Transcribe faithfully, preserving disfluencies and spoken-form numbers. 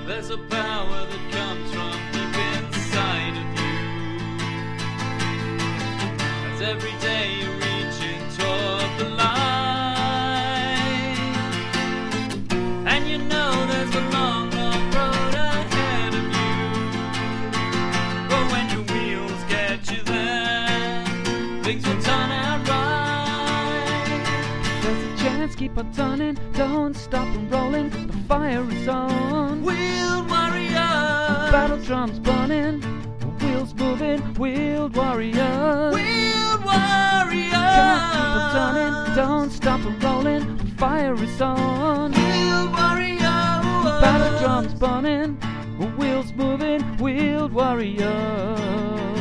There's a power that comes from deep inside of you, as every day you're reaching toward the light, and you know there's a long, long road ahead of you, but when your wheels get you there, things will turn out right. There's a chance, keep on turning, don't stop and rolling, the fire is on. Wheeled warriors, Battle drums burning, wheels moving, wheeled warriors. wheeled warriors, Chance, keep on turning, don't stop and rolling, the fire is on. wheeled warriors, Battle drums burning, wheels moving, wheeled warriors.